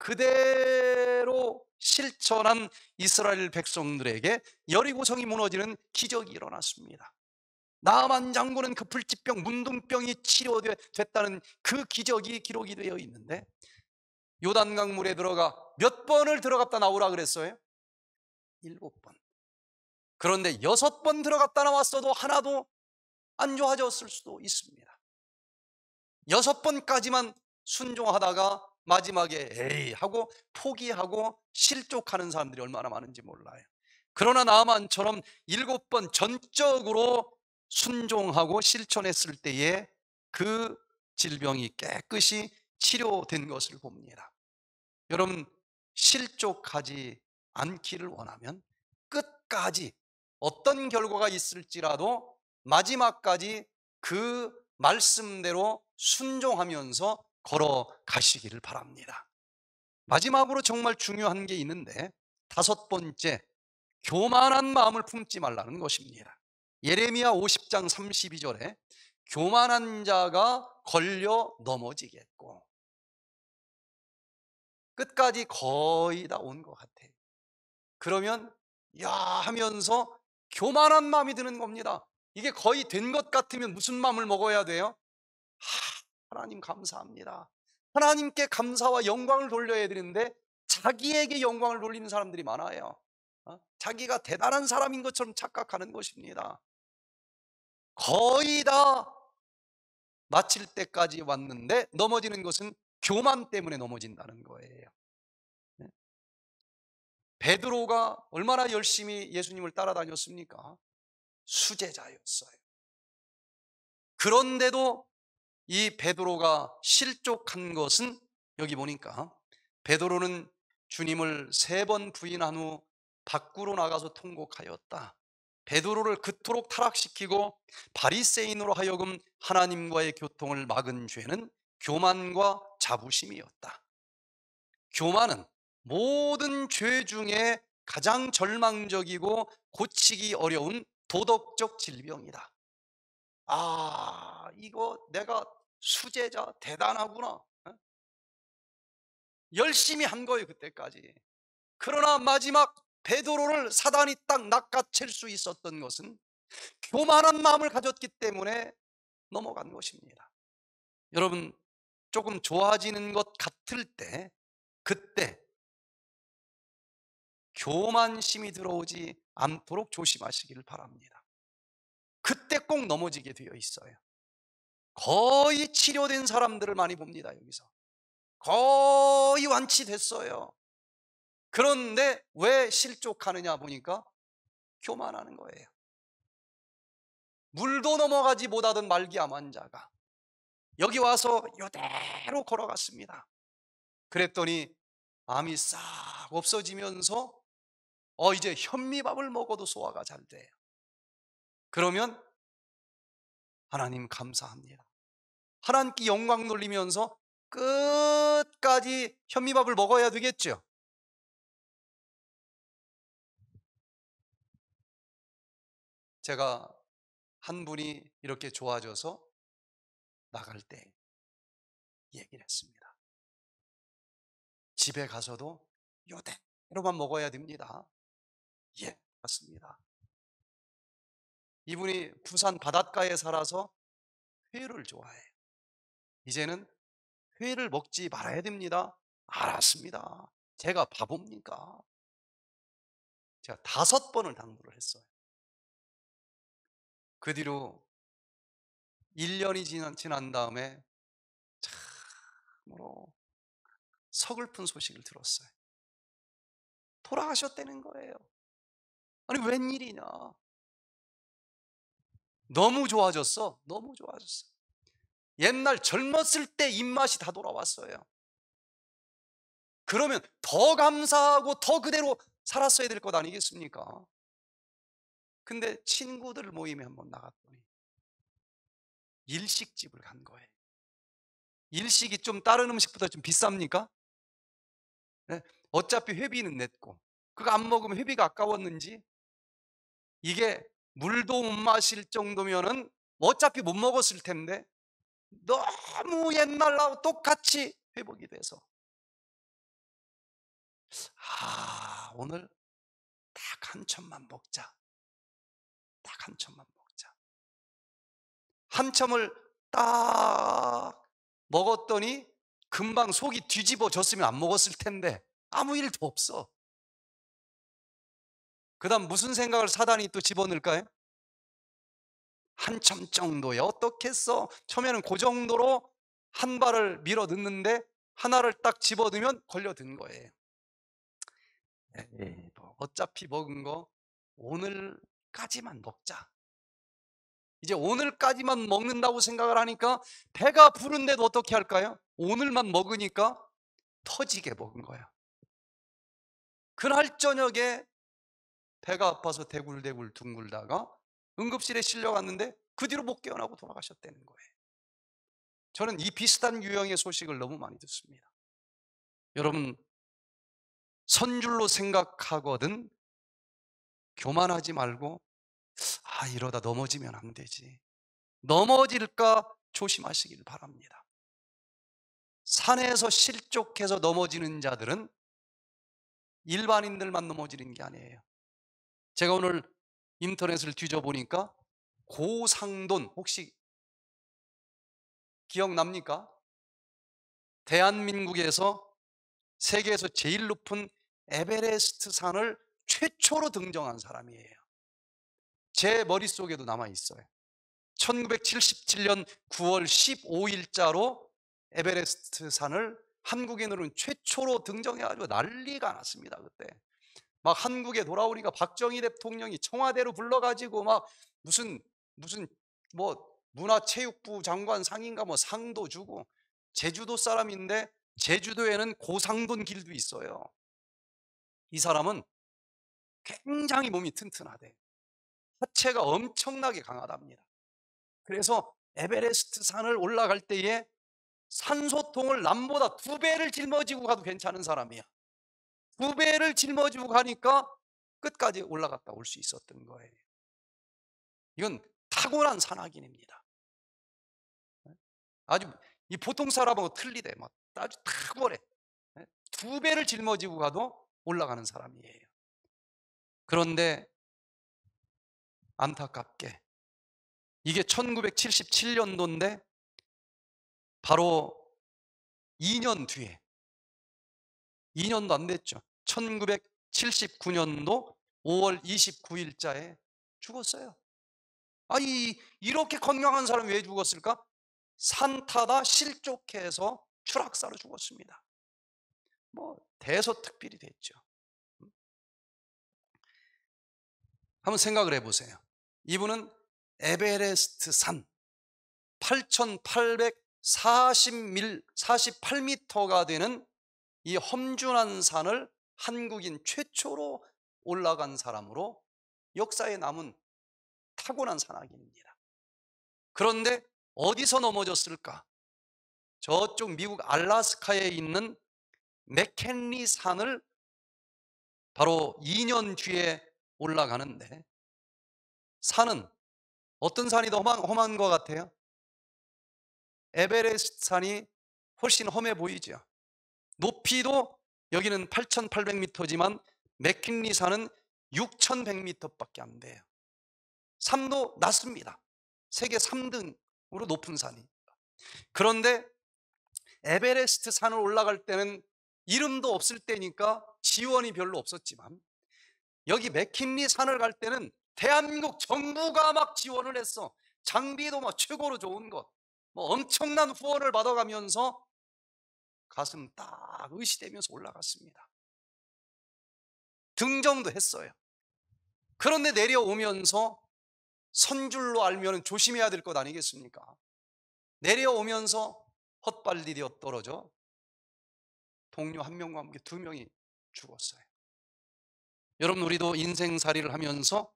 그대로 실천한 이스라엘 백성들에게 여리고성이 무너지는 기적이 일어났습니다. 나아만 장군은 그 불치병 문둥병이 치료됐다는 그 기적이 기록이 되어 있는데, 요단강 물에 들어가 몇 번을 들어갔다 나오라 그랬어요? 7번. 그런데 6번 들어갔다 나왔어도 하나도 안 좋아졌을 수도 있습니다. 6번까지만 순종하다가 마지막에 에이 하고 포기하고 실족하는 사람들이 얼마나 많은지 몰라요. 그러나 나아만처럼 7번 전적으로 순종하고 실천했을 때에 그 질병이 깨끗이 치료된 것을 봅니다. 여러분, 실족하지 않기를 원하면 끝까지 어떤 결과가 있을지라도 마지막까지 그 말씀대로 순종하면서 걸어가시기를 바랍니다. 마지막으로 정말 중요한 게 있는데, 5번째, 교만한 마음을 품지 말라는 것입니다. 예레미야 50장 32절에 교만한 자가 걸려 넘어지겠고, 끝까지 거의 다 온 것 같아요. 그러면 야 하면서 교만한 마음이 드는 겁니다. 이게 거의 된 것 같으면 무슨 마음을 먹어야 돼요? 하나님 감사합니다, 하나님께 감사와 영광을 돌려야 되는데 자기에게 영광을 돌리는 사람들이 많아요. 자기가 대단한 사람인 것처럼 착각하는 것입니다. 거의 다 마칠 때까지 왔는데 넘어지는 것은 교만 때문에 넘어진다는 거예요. 베드로가 얼마나 열심히 예수님을 따라다녔습니까? 수제자였어요. 그런데도 이 베드로가 실족한 것은, 여기 보니까 베드로는 주님을 3번 부인한 후 밖으로 나가서 통곡하였다. 베드로를 그토록 타락시키고 바리새인으로 하여금 하나님과의 교통을 막은 죄는 교만과 자부심이었다. 교만은 모든 죄 중에 가장 절망적이고 고치기 어려운 도덕적 질병이다. 이거 내가 수제자 대단하구나, 열심히 한 거예요 그때까지. 그러나 마지막 베드로를 사단이 딱 낚아챌 수 있었던 것은 교만한 마음을 가졌기 때문에 넘어간 것입니다. 여러분, 조금 좋아지는 것 같을 때, 그때 교만심이 들어오지 않도록 조심하시기를 바랍니다. 그때 꼭 넘어지게 되어 있어요. 거의 치료된 사람들을 많이 봅니다. 여기서 거의 완치됐어요. 그런데 왜 실족하느냐 보니까 교만하는 거예요. 물도 넘어가지 못하던 말기암 환자가 여기 와서 이대로 걸어갔습니다. 그랬더니 암이 싹 없어지면서 이제 현미밥을 먹어도 소화가 잘 돼요. 그러면 하나님 감사합니다. 하나님께 영광 돌리면서 끝까지 현미밥을 먹어야 되겠죠. 제가 한 분이 이렇게 좋아져서 나갈 때 얘기를 했습니다. 집에 가서도 요대로만 먹어야 됩니다. 예, 맞습니다. 이분이 부산 바닷가에 살아서 회를 좋아해요. 이제는 회를 먹지 말아야 됩니다. 알았습니다. 제가 바보입니까? 제가 5번을 당부를 했어요. 그 뒤로 1년이 지난 다음에 참으로 서글픈 소식을 들었어요. 돌아가셨다는 거예요. 아니 웬일이냐. 너무 좋아졌어. 너무 좋아졌어. 옛날 젊었을 때 입맛이 다 돌아왔어요. 그러면 더 감사하고 더 그대로 살았어야 될 것 아니겠습니까? 근데 친구들 모임에 한번 나갔더니 일식집을 간 거예요. 일식이 좀 다른 음식보다 좀 비쌉니까? 네? 어차피 회비는 냈고 그거 안 먹으면 회비가 아까웠는지 이게 물도 못 마실 정도면은 어차피 못 먹었을 텐데 너무 옛날하고 똑같이 회복이 돼서 오늘 딱 한 첨만 먹자. 딱 한 첨만 먹자. 한 첨을 딱 먹었더니 금방 속이 뒤집어졌으면 안 먹었을 텐데 아무 일도 없어. 그다음 무슨 생각을 사단이 또 집어넣을까요? 한 첨 정도야 어떻겠어? 처음에는 그 정도로 한 발을 밀어 넣는데 하나를 딱 집어넣으면 걸려든 거예요. 에이, 뭐 어차피 먹은 거 오늘까지만 먹자. 이제 오늘까지만 먹는다고 생각을 하니까 배가 부른데도 어떻게 할까요? 오늘만 먹으니까 터지게 먹은 거야. 그날 저녁에 배가 아파서 대굴대굴 둥글다가 응급실에 실려갔는데 그 뒤로 못 깨어나고 돌아가셨다는 거예요. 저는 이 비슷한 유형의 소식을 너무 많이 듣습니다. 여러분, 선줄로 생각하거든 교만하지 말고 이러다 넘어지면 안 되지. 넘어질까 조심하시길 바랍니다. 산에서 실족해서 넘어지는 자들은 일반인들만 넘어지는 게 아니에요. 제가 오늘 인터넷을 뒤져보니까 고상돈 혹시 기억납니까? 대한민국에서 세계에서 제일 높은 에베레스트 산을 최초로 등정한 사람이에요. 제 머릿속에도 남아 있어요. 1977년 9월 15일자로 에베레스트 산을 한국인으로는 최초로 등정해가지고 난리가 났습니다. 그때 막 한국에 돌아오니까 박정희 대통령이 청와대로 불러가지고 막 무슨 뭐 문화체육부 장관 상인가 뭐 상도 주고 제주도 사람인데 제주도에는 고상돈 길도 있어요. 이 사람은 굉장히 몸이 튼튼하대. 하체가 엄청나게 강하답니다. 그래서 에베레스트 산을 올라갈 때에 산소통을 남보다 2배를 짊어지고 가도 괜찮은 사람이야. 2배를 짊어지고 가니까 끝까지 올라갔다 올 수 있었던 거예요. 이건 타고난 산악인입니다. 아주 이 보통 사람하고 틀리대. 막 아주 탁월해. 2배를 짊어지고 가도 올라가는 사람이에요. 그런데 안타깝게 이게 1977년도인데 바로 2년 뒤에 2년도 안 됐죠. 1979년도 5월 29일자에 죽었어요. 이렇게 건강한 사람이 왜 죽었을까? 산 타다 실족해서 추락사로 죽었습니다. 뭐 대서특필이 됐죠. 한번 생각을 해보세요. 이분은 에베레스트 산 48m가 되는 이 험준한 산을 한국인 최초로 올라간 사람으로 역사에 남은 타고난 산악인입니다. 그런데 어디서 넘어졌을까? 저쪽 미국 알래스카에 있는 맥켄리 산을 바로 2년 뒤에 올라가는데, 산은 어떤 산이 더 험한 것 같아요? 에베레스트 산이 훨씬 험해 보이죠. 높이도 여기는 8,800m지만 맥킨리 산은 6,100m밖에 안 돼요. 산도 낮습니다. 세계 3등으로 높은 산입니다. 그런데 에베레스트 산을 올라갈 때는 이름도 없을 때니까 지원이 별로 없었지만, 여기 맥킨리 산을 갈 때는 대한민국 정부가 막 지원을 했어. 장비도 막 최고로 좋은 것, 뭐 엄청난 후원을 받아가면서 가슴 딱 의시되면서 올라갔습니다. 등정도 했어요. 그런데 내려오면서 선줄로 알면 조심해야 될 것 아니겠습니까? 내려오면서 헛발디뎌 떨어져 동료 한 명과 함께 2명이 죽었어요. 여러분, 우리도 인생살이를 하면서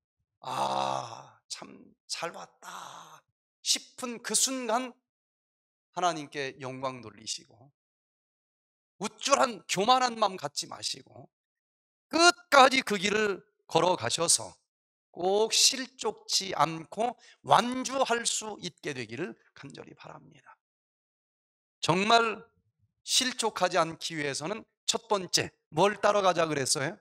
참 잘 왔다 싶은 그 순간 하나님께 영광 돌리시고, 우쭐한 교만한 마음 갖지 마시고 끝까지 그 길을 걸어가셔서 꼭 실족치 않고 완주할 수 있게 되기를 간절히 바랍니다. 정말 실족하지 않기 위해서는 첫 번째, 뭘 따라가자 그랬어요?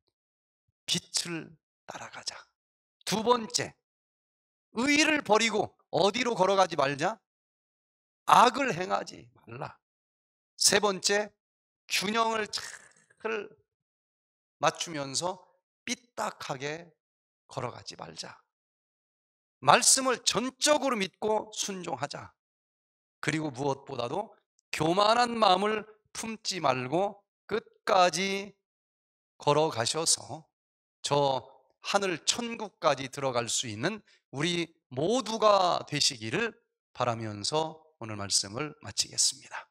빛을 따라가자. 두 번째, 의를 버리고 어디로 걸어가지 말자? 악을 행하지 말라. 세 번째, 균형을 잘 맞추면서 삐딱하게 걸어가지 말자. 말씀을 전적으로 믿고 순종하자. 그리고 무엇보다도 교만한 마음을 품지 말고 끝까지 걸어가셔서 저 하늘 천국까지 들어갈 수 있는 우리 모두가 되시기를 바라면서 오늘 말씀을 마치겠습니다.